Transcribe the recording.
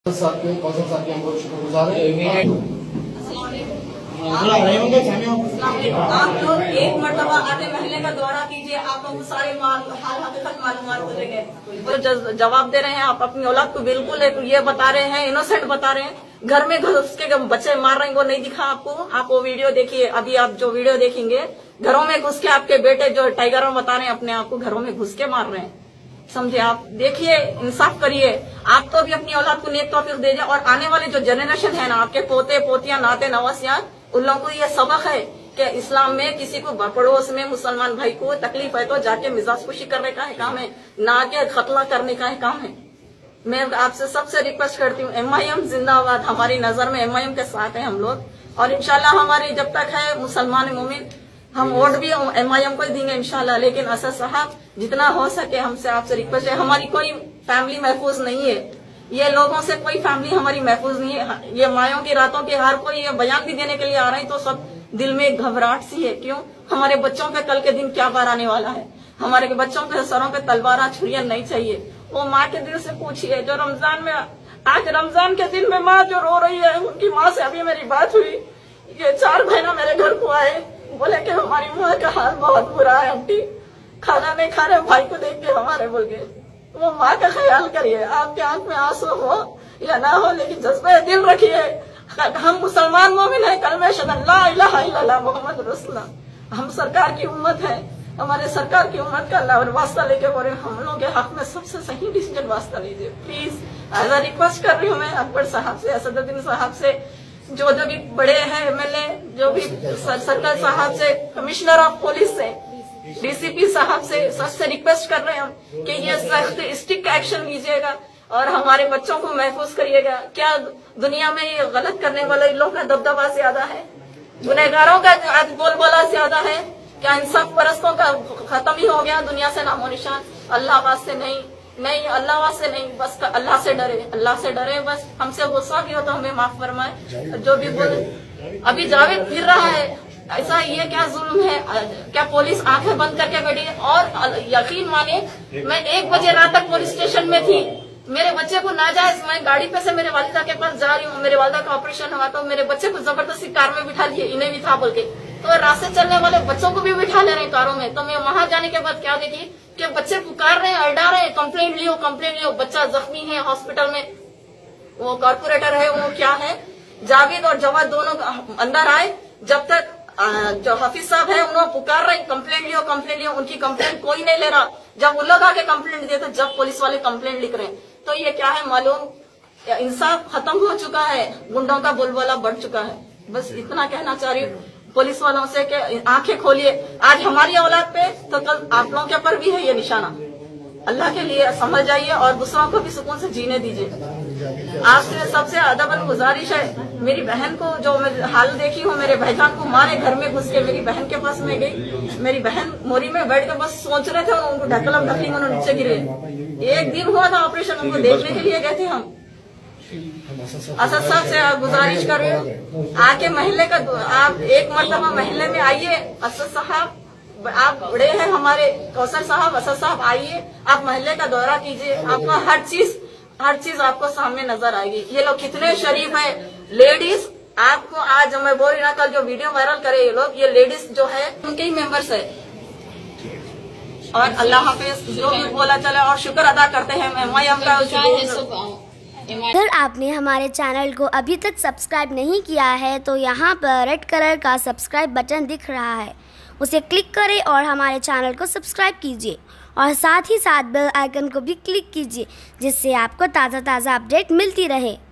साहब के कौशल साहब के हम बहुत शुक्रगुजार हैं। आप लोग एक मरतबा आते महल्ले का दौरा कीजिए, आप लोग सारे हाल हकीकत मालूमात हो जाएंगे। तो जवाब दे रहे हैं आप अपनी औलाद को बिल्कुल ये बता रहे हैं, इनोसेंट बता रहे हैं, घर में घुस के बच्चे मार रहे हैं, वो नहीं दिखा आपको। आप वो वीडियो देखिए, अभी आप जो वीडियो देखेंगे, घरों में घुस के आपके बेटे जो टाइगर में बता रहे हैं अपने आप को घरों में घुस के मार रहे हैं। समझे? आप देखिए, इंसाफ करिए। आप तो भी अपनी औलाद को नेक तौफीक दीजिए, और आने वाले जो जनरेशन है ना, आपके पोते पोतियां नाते नवासियां, उन लोगों को ये सबक है कि इस्लाम में किसी को पड़ोस में मुसलमान भाई को तकलीफ है तो जाके मिजाज खुशी करने का है काम है, ना के खतला करने का है काम है। मैं आपसे सबसे रिक्वेस्ट करती हूँ, MIM जिंदाबाद। हमारी नजर में MIM के साथ है हम लोग, और इंशाल्लाह हमारी जब तक है मुसलमान मोमिन, हम वोट भी MIM को ही देंगे इंशाल्लाह। लेकिन असद साहब, जितना हो सके हमसे आपसे रिक्वेस्ट है, हमारी कोई फैमिली महफूज नहीं है, ये लोगों से कोई फैमिली हमारी महफूज नहीं है। ये मायों की रातों के हर कोई ये बयान भी देने के लिए आ रहे हैं तो सब दिल में घबराहट सी है। क्यों? हमारे बच्चों पे कल के दिन क्या बार आने वाला है। हमारे बच्चों के सरों पे तलवार छुरियां नहीं चाहिए। वो माँ के दिल से पूछिए, जो रमजान में, आज रमजान के दिन में माँ जो रो रही है, उनकी माँ से अभी मेरी बात हुई। ये 4 महीना मेरे घर को आए, बोले कि हमारी माँ का हाल बहुत बुरा है, आंटी खाना नहीं खा रहे, भाई को देख के हमारे बोल गए। वो माँ का ख्याल करिए, आपके आंख में आंसू हो या ना हो, लेकिन जज्बे दिल रखिए। हम मुसलमान मोमिन है, कलमे शहद ला इलाहा इल्लल्लाह मुहम्मद रसूलुल्लाह। हम सरकार की उम्मत है, हमारे सरकार की उम्मत का अल्लाह वास्ता लेके बोले, हम लोगों के हक में सबसे सही डिसीजन वास्ता लीजिए प्लीज। एज अ रिक्वेस्ट कर रही हूँ मैं अकबर साहब से, असदुद्दीन साहब से, जो भी बड़े हैं MLA, जो भी सरकार साहब से, कमिश्नर ऑफ पुलिस से, DCP साहब से, सबसे रिक्वेस्ट कर रहे हैं हम कि ये सख्त स्ट्रिक्ट एक्शन लीजिएगा और हमारे बच्चों को महफूज करिएगा। क्या दुनिया में ये गलत करने वाले लोगों का दबदबा ज्यादा है? गुनहगारों का आज बोलबाला ज्यादा है? क्या इंसाफ परस्तों का खत्म ही हो गया दुनिया से नामो निशान? अल्लाह वास्ते नहीं, अल्लाह वास्ते नहीं, बस अल्लाह से डरे, अल्लाह से डरे। बस हमसे गुस्सा भी हो तो हमें माफ फरमाए। जो भी बोले, अभी जावेद फिर रहा है, ऐसा ये क्या जुल्म है? क्या पुलिस आंखें बंद करके बैठी है? और यकीन माने, मैं 1 बजे रात तक पुलिस स्टेशन में थी, मेरे बच्चे को नाजायज, मैं गाड़ी पे से मेरे वालिदा के पास जा रही हूँ, मेरे वालिदा का ऑपरेशन हुआ तो मेरे बच्चे को जबरदस्ती कार में बिठा लिए, इन्हें भी था बोल के, तो रास्ते चलने वाले बच्चों को भी बिठा ले रहे हैं कारों में। तो मैं वहां जाने के बाद क्या देखी कि बच्चे पुकार रहे हैं, अड्डा रहे हैं, कंप्लेंट लियो, बच्चा जख्मी है हॉस्पिटल में। वो कॉर्पोरेटर है, वो क्या है, जावेद और जवाद दोनों अंदर आए। जब तक जो हाफिज साहब है उन्होंने पुकार रहे, कंप्लेंट लियो, उनकी कंप्लेंट कोई नहीं ले रहा। जब उन लोग आके कंप्लेंट दिए तो जब पुलिस वाले कंप्लेंट लिख रहे हैं, तो ये क्या है मालूम? इंसाफ खत्म हो चुका है, गुंडों का बोलबाला बढ़ चुका है। बस इतना कहना चाह रही हूँ पुलिस वालों से कि आंखें खोलिए। आज हमारी औलाद पे तो कल आप लोगों के पर भी है ये निशाना। अल्लाह के लिए समझ जाइए और दूसरों को भी सुकून से जीने दीजिए। आपसे सबसे अदबन गुजारिश है, मेरी बहन को जो मैं हाल देखी हूँ, मेरे भाईजान को मारे घर में घुस के, मेरी बहन के पास में गई, मेरी बहन मोरी में बैठ कर बस सोच रहे थे, उनको ढकलम ढकली, उन्होंने नीचे गिरे। 1 दिन हुआ था ऑपरेशन, उनको देखने के लिए गए थे हम। असद साहब से गुजारिश कर रही हूँ, आके महल्ले का, आप 1 मरतबा महल्ले में आइए। असद साहब, आप बड़े हैं हमारे, कौसर साहब, असद साहब, आइए, आप महल्ले का दौरा कीजिए, आपको हर चीज आपको सामने नजर आएगी। ये लोग कितने शरीफ हैं। लेडीज, आपको आज मैं बोल रही ना, कल जो वीडियो वायरल करे ये लोग, ये लेडीज जो है उनके ही मेंबर्स है। और अल्लाह हाफिज, जो भी बोला चले, और शुक्र अदा करते हैं MIM का। अगर आपने हमारे चैनल को अभी तक सब्सक्राइब नहीं किया है तो यहाँ पर रेड कलर का सब्सक्राइब बटन दिख रहा है, उसे क्लिक करें और हमारे चैनल को सब्सक्राइब कीजिए, और साथ ही साथ बेल आइकन को भी क्लिक कीजिए, जिससे आपको ताज़ा अपडेट मिलती रहे।